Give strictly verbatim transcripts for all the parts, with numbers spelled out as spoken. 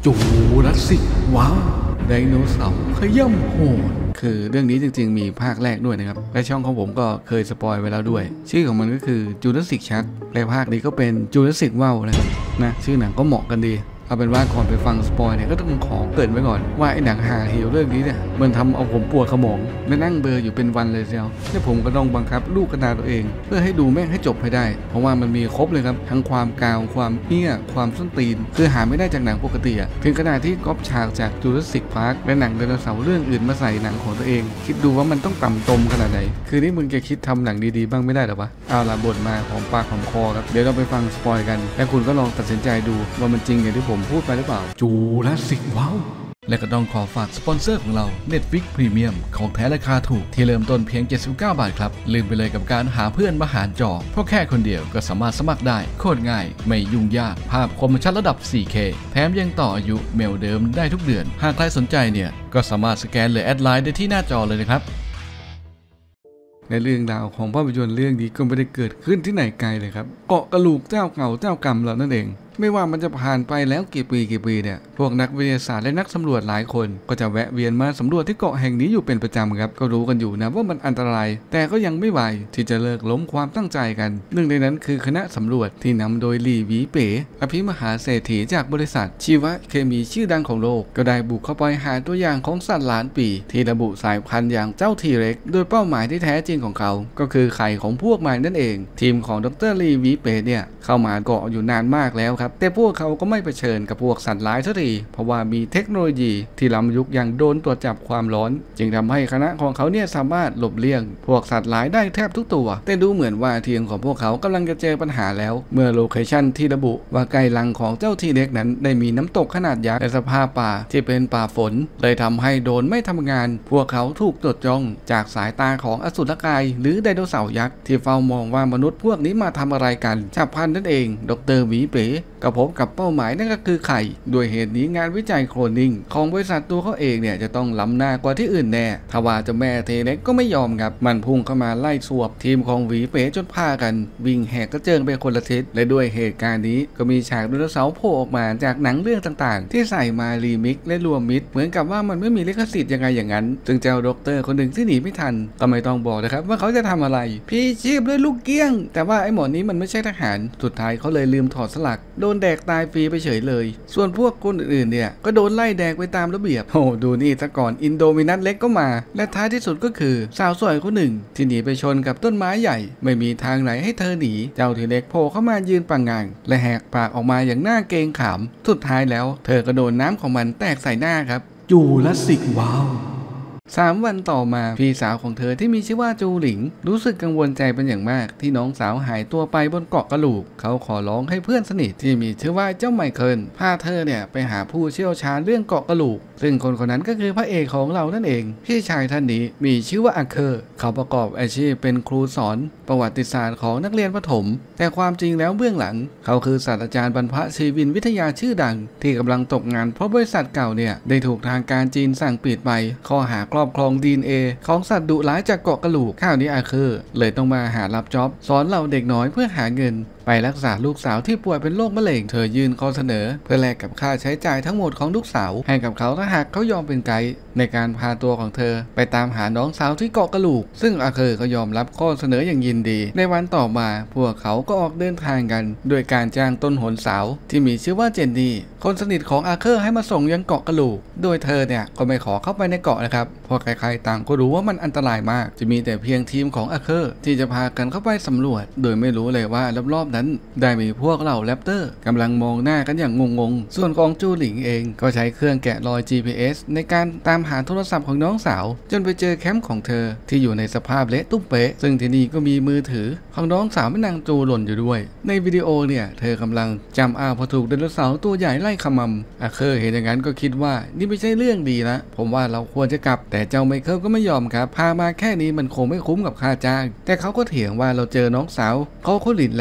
จูราสสิกว้าวไดโนเสาร์ขย่ำโหดคือเรื่องนี้จริงๆมีภาคแรกด้วยนะครับและช่องของผมก็เคยสปอยไว้แล้วด้วยชื่อของมันก็คือจูราสสิกชักและภาคนี้ก็เป็นจูราสสิกว่าวนะครับนะชื่อหนังก็เหมาะกันดีเอาเป็นว่าก่อนไปฟังสปอยเนี่ยก็ต้องขอเกริ่นไว้ก่อนว่าไอ้หนังหาเหวเรื่องนี้เนี่ยมันทำเอาผมปวดสมองและนั่งเบลออยู่เป็นวันเลยเชียวและผมก็ต้องบังคับลูกกระตาตัวเองเพื่อให้ดูแม่งให้จบให้ได้เพราะว่ามันมีครบเลยครับทั้งความกาวความเหี้ยความส้นตีนคือหาไม่ได้จากหนังปกติอะถึงขนาดที่ก๊อปฉากจากจูราสสิกพาร์คและหนังไดโนเสาร์เรื่องอื่นมาใส่หนังของตัวเองคิดดูว่ามันต้องต่ำตมขนาดไหนคือนี่มึงจะคิดทำหนังดีๆบ้างไม่ได้หรอวะเอาละบทมาของปากของคอครับเดี๋ยวเราไปฟังสปอยกันและคุณก็ลองตัดสินใจดูว่ามันจริงอย่างที่ผมพูดไปหรือเปล่าจูราสสิกว้าวและก็ต้องขอฝากสปอนเซอร์ของเรา Netflix Premium ของแท้ราคาถูกที่เริ่มต้นเพียงเจ็ดสิบเก้าบาทครับลืมไปเลยกับการหาเพื่อนมาหารจอเพราะแค่คนเดียวก็สามารถสมัครได้โคตรง่ายไม่ยุ่งยากภาพคมชัดระดับ โฟร์เค แถมยังต่ออายุเมลเดิมได้ทุกเดือนหากใครสนใจเนี่ยก็สามารถสแกนหรือแอดไลน์ได้ที่หน้าจอเลยนะครับในเรื่องราวของภาพยนตร์เรื่องนี้ก็ไม่ได้เกิดขึ้นที่ไหนไกลเลยครับเกาะกระลูกเจ้าเก่าเจ้ากรรมเรานั่นเองไม่ว่ามันจะผ่านไปแล้วกี่ปีกี่ปีเนี่ยพวกนักวิทยาศาสตร์และนักสำรวจหลายคนก็จะแวะเวียนมาสำรวจที่เกาะแห่งนี้อยู่เป็นประจำครับก็รู้กันอยู่นะว่ามันอันตรายแต่ก็ยังไม่ไหวที่จะเลิกล้มความตั้งใจกันหนึ่งในนั้นคือคณะสำรวจที่นำโดยลี่หวีเป๋อภิมหาเศรษฐีจากบริษัทชีวเคมีชื่อดังของโลกก็ได้บุกเข้าไปหาตัวอย่างของสัตว์ล้านปีที่ระบุสายพันธุ์อย่างเจ้าทีเร็กโดยเป้าหมายที่แท้จริงของเขาก็คือไข่ของพวกมันนั่นเองทีมของดรลี่หวีเป๋เนี่ยเข้ามาเกาะอยู่นานมากแล้วครับแต่พวกเขาก็ไม่เผชิญกับพวกสัตว์ร้ายสักทีเพราะว่ามีเทคโนโลยีที่ล้ำยุคอย่างโดรนตรวจจับความร้อนจึงทำให้คณะของเขาเนี่ยสามารถหลบเลี่ยงพวกสัตว์ร้ายได้แทบทุกตัวแต่ดูเหมือนว่าทีมของพวกเขากำลังจะเจอปัญหาแล้วเมื่อโลเคชั่นที่ระบุว่าใกล้รังของเจ้าทีเล็กนั้นได้มีน้ำตกขนาดยักษ์และสภาพป่าที่เป็นป่าฝนเลยทำให้โดรนไม่ทำงานพวกเขาถูกจดจ้องจากสายตาของอสุรกายหรือไดโนเสาร์ยักษ์ที่เฝ้ามองว่ามนุษย์พวกนี้มาทำอะไรกันฉับพลันนั่นเองดรหวีเป๋ก็พบกับเป้าหมายนั่นก็คือไข่ด้วยเหตุนี้งานวิจัยโคลนนิ่งของบริษัทตัวเขาเองเนี่ยจะต้องล้ำหน้ากว่าที่อื่นแน่ทว่าเจ้าแม่เทเล็กก็ไม่ยอมครับมันพุ่งเข้ามาไล่สวบทีมของหวีเป๋จนพากันวิ่งแหกกระเจิงไปคนละทิศและด้วยเหตุการณ์นี้ก็มีฉากไดโนเสาร์โผล่ออกมาจากหนังเรื่องต่างๆที่ใส่มารีมิกและรวมมิตรเหมือนกับว่ามันไม่มีลิขสิทธิ์ยังไงอย่างนั้นซึ่งเจ้าด็อกเตอร์คนหนึ่งที่หนีไม่ทันก็ไม่ต้องบอกนะครับว่าเขาจะทำอะไรพี่ชีพด้วยลูกเกี้ยงแต่ว่าไอ้หมอนี้มันไม่ใช่ทหารสุดท้ายเขาเลยลืมถอดสลักโดนแดกตายฟรีไปเฉยเลยส่วนพวกคนอื่นๆเนี่ยก็โดนไล่แดกไปตามระเบียบโอ้ดูนี่ซะก่อนอินโดมินัสเล็กก็มาและท้ายที่สุดก็คือสาวสวยคนหนึ่งที่หนีไปชนกับต้นไม้ใหญ่ไม่มีทางไหนให้เธอหนีเจ้าทีเล็กโผล่เข้ามายืนปังงางและแหกปากออกมาอย่างน่าเกรงขามสุดท้ายแล้วเธอก็โดนน้ำของมันแตกใส่หน้าครับจูราสสิกว้าวสามวันต่อมาพี่สาวของเธอที่มีชื่อว่าจูหลิงรู้สึกกังวลใจเป็นอย่างมากที่น้องสาวหายตัวไปบนเกาะกระลูกเขาขอร้องให้เพื่อนสนิทที่มีชื่อว่าเจ้าไมเคิลพาเธอเนี่ยไปหาผู้เชี่ยวชาญเรื่องเกาะกระลูกซึ่งคนคนนั้นก็คือพระเอกของเรานั่นเองพี่ชายท่านนี้มีชื่อว่าอาเคอร์เขาประกอบอาชีพเป็นครูสอนประวัติศาสตร์ของนักเรียนประถมแต่ความจริงแล้วเบื้องหลังเขาคือศาสตราจารย์บรรพชีวินวิทยาชื่อดังที่กำลังตกงานเพราะบริษัทเก่าเนี่ยได้ถูกทางการจีนสั่งปิดไปข้อหาครอบครองดี เอ็น เอ ของสัตว์ดุร้ายจากเกาะกระลูกข้าวนี้อาเคอร์เลยต้องมาหารับจ็อบสอนเหล่าเด็กน้อยเพื่อหาเงินไปรักษาลูกสาวที่ป่วยเป็นโรคมะเร็งเธอยื่นข้อเสนอเพื่อแลกกับค่าใช้จ่ายทั้งหมดของลูกสาวให้กับเขาถ้าหากเขายอมเป็นไกด์ในการพาตัวของเธอไปตามหาน้องสาวที่เกาะกระลูกซึ่งอาเคอร์ก็ยอมรับข้อเสนออย่างยินดีในวันต่อมาพวกเขาก็ออกเดินทางกันโดยการจ้างต้นหนสาวที่มีชื่อว่าเจนนี่คนสนิทของอาเคอร์ให้มาส่งยังเกาะกระลูกโดยเธอเนี่ยก็ไม่ขอเข้าไปในเกาะนะครับเพราะใครๆต่างก็รู้ว่ามันอันตรายมากจะมีแต่เพียงทีมของอาเคอร์ที่จะพากันเข้าไปสำรวจโดยไม่รู้เลยว่ารอบๆนั้นได้มีพวกเหล่าแรปเตอร์กำลังมองหน้ากันอย่างงงๆส่วนของจูหลิงเองก็ใช้เครื่องแกะรอย จี พี เอส ในการตามหาโทรศัพท์ของน้องสาวจนไปเจอแคมป์ของเธอที่อยู่ในสภาพเละตุ้มเป๊ะซึ่งที่นี่ก็มีมือถือของน้องสาวแม่นางจูหล่นอยู่ด้วยในวิดีโอเนี่ยเธอกำลังจำอ้าวพอถูกไดโนเสาร์ตัวใหญ่ไล่ขมำอาเคอร์เห็นอย่างนั้นก็คิดว่านี่ไม่ใช่เรื่องดีนะผมว่าเราควรจะกลับแต่เจ้าไมเคิลก็ไม่ยอมครับพามาแค่นี้มันคงไม่คุ้มกับค่าจ้างแต่เขาก็เถียงว่าเราเจอน้องสาวเขาคนหลินแล้ว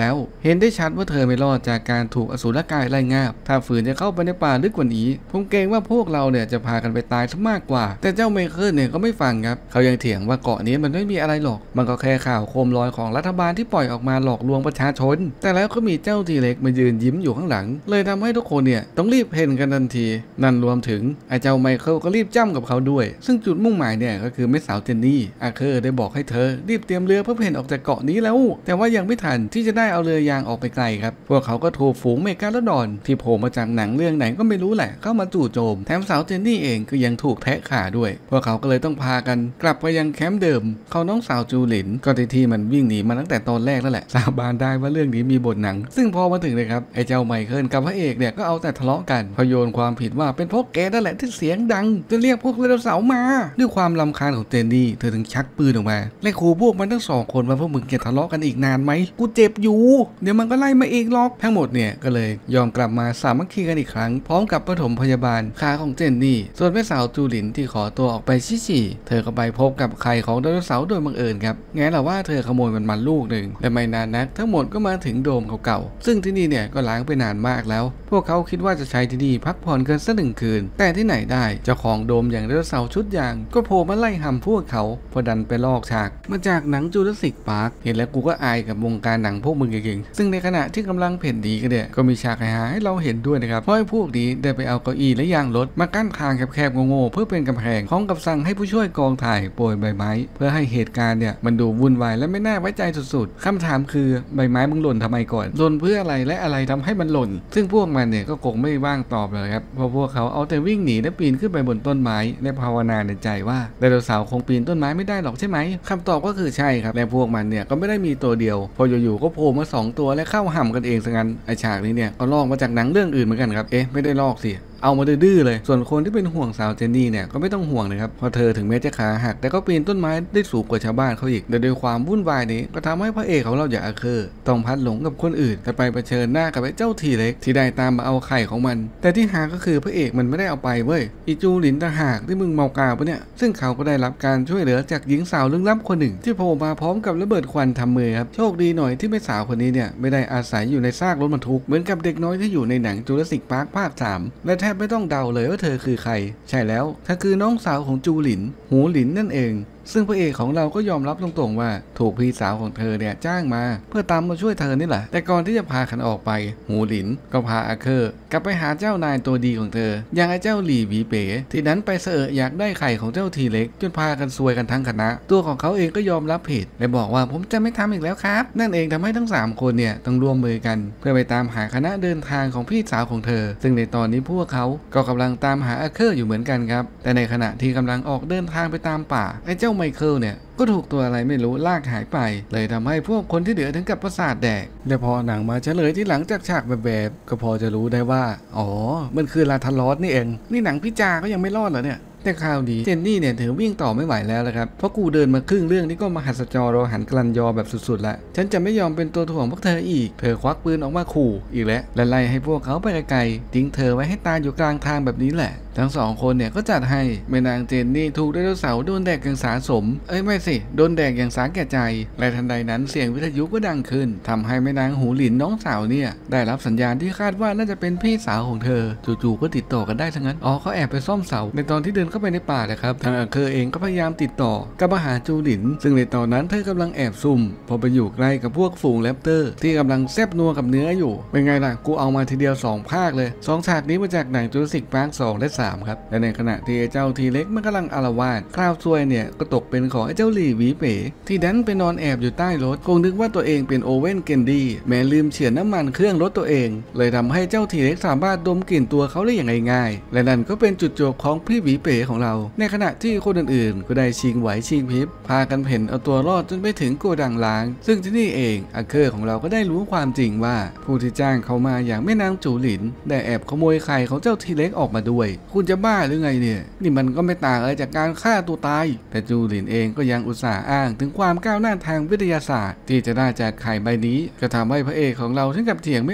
เห็นได้ชัดว่าเธอไม่รอดจากการถูกอสูรกายไล่งาบถ้าฝืนจะเข้าไปในป่าลึกกว่านี้ผมเกรงว่าพวกเราเนี่ยจะพากันไปตายซะมากกว่าแต่เจ้าไมเคิลเนี่ยก็ไม่ฟังครับเขายังเถียงว่าเกาะนี้มันไม่มีอะไรหรอกมันก็แค่ข่าวโคมลอยของรัฐบาลที่ปล่อยออกมาหลอกลวงประชาชนแต่แล้วก็มีเจ้าทีเล็กมายืนยิ้มอยู่ข้างหลังเลยทำให้ทุกคนเนี่ยต้องรีบเพ่นกันทันทีนั่นรวมถึงไอ้เจ้าไมเคิลก็รีบจ้ำกับเขาด้วยซึ่งจุดมุ่งหมายเนี่ยก็คือแม่สาวเจนนี่อาเคอร์ได้บอกให้เธอรีบเตรียมเรือเพื่อเพ่นออกจากเกาะนี้แล้วแต่ว่ายังไม่ทันที่จะได้เอาเรือยางออกไปไกลครับพวกเขาก็ถูกฝูงเมกาโลดอนที่โผล่มาจากหนังเรื่องไหนก็ไม่รู้แหละเข้ามาจู่โจมแถมสาวเจนนี่เองก็ยังถูกแทะขาด้วยพวกเขาก็เลยต้องพากันกลับไปยังแคมป์เดิมเขาน้องสาวจูหลินก็ที่ที่มันวิ่งหนีมาตั้งแต่ตอนแรกแล้วแหละสาบานได้ว่าเรื่องนี้มีบทหนังซึ่งพอมาถึงเลยครับไอ้เจ้าไมเคิลกับพระเอกเนี่ยก็เอาแต่ทะเลาะกันพโยนความผิดว่าเป็นพวกแกนั่นแหละที่เสียงดังจะเรียกพวกไดโนเสาร์มาด้วยความรำคาญของเจนนี่เธอถึงชักปืนออกมาและขู่พวกมันทั้งสองคนว่าพวกมึงจะทะเลาะกันอีกนานไหมกูเจ็บอยู่เดี๋ยวมันก็ไล่มาเองหรอกทั้งหมดเนี่ยก็เลยยอมกลับมาสามัคคีกันอีกครั้งพร้อมกับปฐมพยาบาลขาของเจนนี่ส่วนแม่สาวจูหลินที่ขอตัวออกไปชี้ฉี่เธอก็ไปพบกับไข่ของไดโนเสาร์โดยบังเอิญครับแง่ละว่าเธอขโมยมันมาลูกหนึ่งและไม่นานนักทั้งหมดก็มาถึงโดมเก่าๆซึ่งที่นี่เนี่ยก็ล้างไปนานมากแล้วพวกเขาคิดว่าจะใช้ที่นี่พักผ่อนกันสักหนึ่งคืนแต่ที่ไหนได้เจ้าของโดมอย่างไดโนเสาร์ชุดยางก็โผล่มาไล่หำพวกเขาพอดันไปลอกฉากมาจากหนังจูราสสิคพาร์คเห็นแล้วกูก็อายกับวงการหนังพวกมึงเก่งๆซึ่งในขณะที่กำลังเพ่นดีกันเนี่ยก็มีฉากหาให้เราเห็นด้วยนะครับเพราะไอ้พวกนี้ได้ไปเอาเก้าอี้และยางรถมากั้นทางแคบๆโง่ๆเพื่อเป็นกำแพงพร้อมกับสั่งให้ผู้ช่วยกองถ่ายโปรยใบไม้เพื่อให้เหตุการณ์เนี่ยมันดูวุ่นวายและไม่น่าไว้ใจสุดๆคำถามคือใบไม้มึงหล่นทำไมก่อนหล่นเพื่ออะไรและอะไรทำให้มันหล่นซึ่งพวกมันเนี่ยก็คงไม่ว่างตอบเลยครับเพราะพวกเขาเอาแต่วิ่งหนีและปีนขึ้นไปบนต้นไม้และภาวนาในใจว่าไดโนเสาร์คงปีนต้นไม้ไม่ได้หรอกใช่ไหมคำตอบก็คือใช่ครับและพวกมันเนี่ยก็ไม่ได้มีตัวเดียวพออยู่ๆก็โผล่มาสองตัวและเข้าห่ำกันเองซะงั้นไอฉากนี้เนี่ยก็ลอกมาจากหนังเรื่องอื่นเหมือนกันครับเอ๊ะไม่ได้ลอกสิเอามาดื้อเลยส่วนคนที่เป็นห่วงสาวเจนนี่เนี่ยก็ไม่ต้องห่วงนะครับเพราะเธอถึงแม้จะขาหักแต่ก็ปีนต้นไม้ได้สูงกว่าชาวบ้านเขาอีกแต่ด้วยความวุ่นวายนี้ก็ทำให้พระเอกของเราอย่างอาเคอร์ต้องพัดหลงกับคนอื่นแต่ไปเผชิญหน้ากับไอ้เจ้าทีเล็กที่ได้ตามมาเอาไข่ของมันแต่ที่หาก็คือพระเอกมันไม่ได้เอาไปเว้ยอีจูหลินต่างหากที่มึงเมากาวปะเนี่ยซึ่งเขาก็ได้รับการช่วยเหลือจากหญิงสาวลึกลับคนหนึ่งที่โผล่มาพร้อมกับระเบิดควันทำมือครับโชคดีหน่อยที่แม่สาวคนนี้เนี่ยไม่ได้อาศัยอยู่ในซากรถบรรทุกเหมือนกับเด็กน้อยที่อยู่ในหนังจูราสสิคพาร์คภาคสามและแทบไม่ต้องเดาเลยว่าเธอคือใครใช่แล้วเธอคือน้องสาวของจูหลินหูหลินนั่นเองซึ่งพระเอกของเราก็ยอมรับตรงๆว่าถูกพี่สาวของเธอเนี่ยจ้างมาเพื่อตามมาช่วยเธอนี่แหละแต่ก่อนที่จะพาขันออกไปหูหลินก็พาอาเคอร์กลับไปหาเจ้านายตัวดีของเธออย่างไอ้เจ้าหลี่หวีเป๋ที่นั้นไปเสอะอยากได้ไข่ของเจ้าทีเล็กจนพากันซวยกันทั้งคณะตัวของเขาเองก็ยอมรับผิดและบอกว่าผมจะไม่ทำอีกแล้วครับนั่นเองทำให้ทั้งสามคนเนี่ยต้องร่วมมือกันเพื่อไปตามหาคณะเดินทางของพี่สาวของเธอซึ่งในตอนนี้พวกเขาก็กำลังตามหาอาเคอร์อยู่เหมือนกันครับแต่ในขณะที่กำลังออกเดินทางไปตามป่าไอ้เจ้าไมเคิลเนี่ยก็ถูกตัวอะไรไม่รู้ลากหายไปเลยทำให้พวกคนที่เหลือถึงกับประสาทแดกและพอหนังมาเฉลยที่หลังจากฉากแบบๆก็พอจะรู้ได้ว่าอ๋อมันคือลาทารอสนี่เองนี่หนังพี่จาก็ยังไม่รอดเหรอเนี่ยแต่ข่าวดีเจนนี่เนี่ยถือวิ่งต่อไม่ไหวแล้วละครับเพราะกูเดินมาครึ่งเรื่องนี้ก็มหัศจรรย์หันกลันยอแบบสุดๆละฉันจะไม่ยอมเป็นตัวถ่วงพวกเธออีกเธอควักปืนออกมาขู่อีกแล้วและไล่ให้พวกเขาไปไกลๆทิ้งเธอไว้ให้ตายอยู่กลางทางแบบนี้แหละทั้งสองคนเนี่ยก็จัดให้แม่นางเจนนี่ถูกไดโนเสาร์โดนแดกอย่างสาสมเอ้ยไม่สิโดนแดกอย่างสาแก่ใจและทันใดนั้นเสียงวิทยุก็ดังขึ้นทำให้แม่นางหูหลินน้องสาวเนี่ยได้รับสัญญาณที่คาดว่าน่าจะเป็นพี่สาวของเธอจู่ๆก็ติดต่อกันได้ทั้งนั้นอ๋อเขาแอบไปซ่อมเสาในตอนที่เดินเข้าไปในป่านะครับทางอาเคอร์เองก็พยายามติดต่อกับมหาจูหลินซึ่งในตอนนั้นเธอกำลังแอบซุ่มพอไปอยู่ใกล้กับพวกฝูงแรปเตอร์ที่กำลังแซบนัวกับเนื้ออยู่เป็นไงล่ะกูเอามาทีเดียวสองภาคเลยสองฉากนี้มาจากหนังจูราสสิคพาร์คสองและสามครับและในขณะที่เจ้าทีเล็กมันกำลังอารวาสคราวซวยเนี่ยก็ตกเป็นของไอ้เจ้าหลี่หวีเป๋ที่ดันไปนอนแอบอยู่ใต้รถคงนึกว่าตัวเองเป็นโอเว่นเกนดี้แม้ลืมเฉือนน้ำมันเครื่องรถตัวเองเลยทำให้เจ้าทีเล็กสามารถดมกลิ่นตัวเขาได้อย่างง่ายๆและนั่นก็เป็นจุดจบของพี่หวีเป๋ของเราในขณะที่คนอื่นๆก็ได้ชิงไหวชิงพริบพากันเพ่นเอาตัวรอดจนไปถึงโกดังล้างซึ่งที่นี่เองอาเคอร์ของเราก็ได้รู้ความจริงว่าผู้ที่จ้างเขามาอย่างแม่นางจูหลินได้แอบขโมยไข่ของเจ้าทีเล็กออกมาด้วยคุณจะบ้าหรือไงเนี่ยนี่มันก็ไม่ต่างอะไรจากการฆ่าตัวตายแต่จูหลินเองก็ยังอุตส่าห์อ้างถึงความก้าวหน้าทางวิทยาศาสตร์ที่จะได้จากไข่ใบนี้ก็ทำให้พระเอกของเราถึงกับเถียงไม่ออก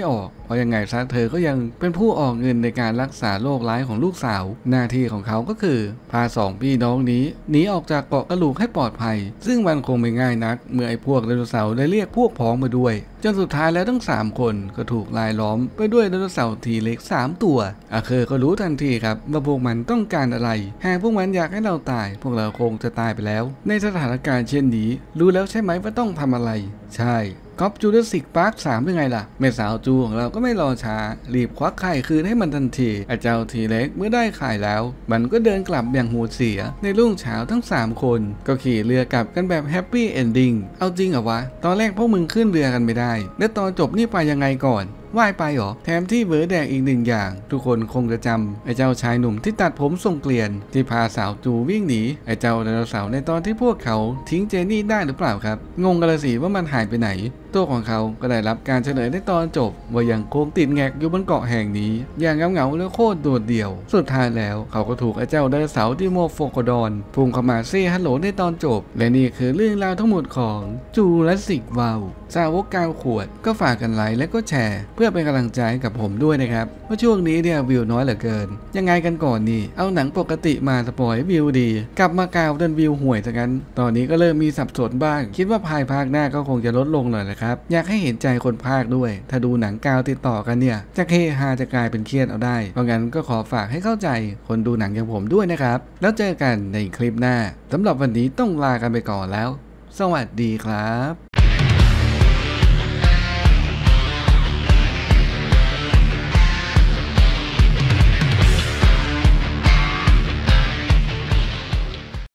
ราะยังไงซะเธอก็ยังเป็นผู้ออกเงินในการรักษาโรคร้ายของลูกสาวหน้าที่ของเขาก็คือพาสองพี่น้องนี้หนีออกจากเกาะกระลูกให้ปลอดภัยซึ่งมันคงไม่ง่ายนักเมื่อไอ้พวกไดโนเสาร์ได้เรียกพวกพ้องมาด้วยจนสุดท้ายแล้วทั้งสามคนก็ถูกลายล้อมไปด้วยไดโนเสาร์ทีเล็กสามตัวอาเคอร์ก็รู้ทันทีครับว่าพวกมันต้องการอะไรหากพวกมันอยากให้เราตายพวกเราคงจะตายไปแล้วในสถานการณ์เช่นนี้รู้แล้วใช่ไหมว่าต้องทำอะไรใช่ก๊อปจูราสสิกพาร์คสามเป็นไงล่ะแม่สาวจูของเราก็ไม่รอช้ารีบควักไข่คืนให้มันทันทีไอ้เจ้าทีเล็กเมื่อได้ไข่แล้วมันก็เดินกลับอย่างหัวเสียในรุ่งเช้าทั้งสามคนก็ขี่เรือกลับกันแบบแฮปปี้เอนดิ้งเอาจริงเหรอวะตอนแรกพวกมึงขึ้นเรือกันไม่ได้และตอนจบนี่ไปยังไงก่อนว่ายไปหรอแถมที่เบอร์แดงอีกหนึ่งอย่างทุกคนคงจะจำไอ้เจ้าชายหนุ่มที่ตัดผมทรงเกลียนที่พาสาวจูวิ่งหนีไอ้เจ้าไดโนเสาร์ในตอนที่พวกเขาทิ้งเจนี่ได้หรือเปล่าครับงงกันเลยสิว่ามันหายไปไหนตัวของเขาก็ได้รับการเฉลยในตอนจบว่ายังคงติดแงกอยู่บนเกาะแห่งนี้อย่างเงาๆและโคตรโดดเดี่ยวสุดท้ายแล้วเขาก็ถูกไอ้เจ้าไดโนเสาร์ที่โมโฟโคดอนพุ่งเข้ามาเซ่ฮัลโหลในตอนจบและนี่คือเรื่องราวทั้งหมดของจูราสสิกวาร์ลด์สาวกกาวขวดก็ฝากกันไลค์และก็แชร์เพื่อเป็นกำลังใจกับผมด้วยนะครับว่าช่วงนี้เนี่ยวิวน้อยเหลือเกินยังไงกันก่อนนี่เอาหนังปกติมาสปอยวิวดีกลับมากาวดันวิวห่วยซะงั้นตอนนี้ก็เริ่มมีสับสนบ้างคิดว่าภายภาคหน้าก็คงจะลดลงหน่อยนะครับอยากให้เห็นใจคนภาคด้วยถ้าดูหนังกาวติดต่อกันเนี่ยจะเฮฮาจะกลายเป็นเครียดเอาได้เพราะงั้นก็ขอฝากให้เข้าใจคนดูหนังอย่างผมด้วยนะครับแล้วเจอกันในคลิปหน้าสำหรับวันนี้ต้องลากันไปก่อนแล้วสวัสดีครับ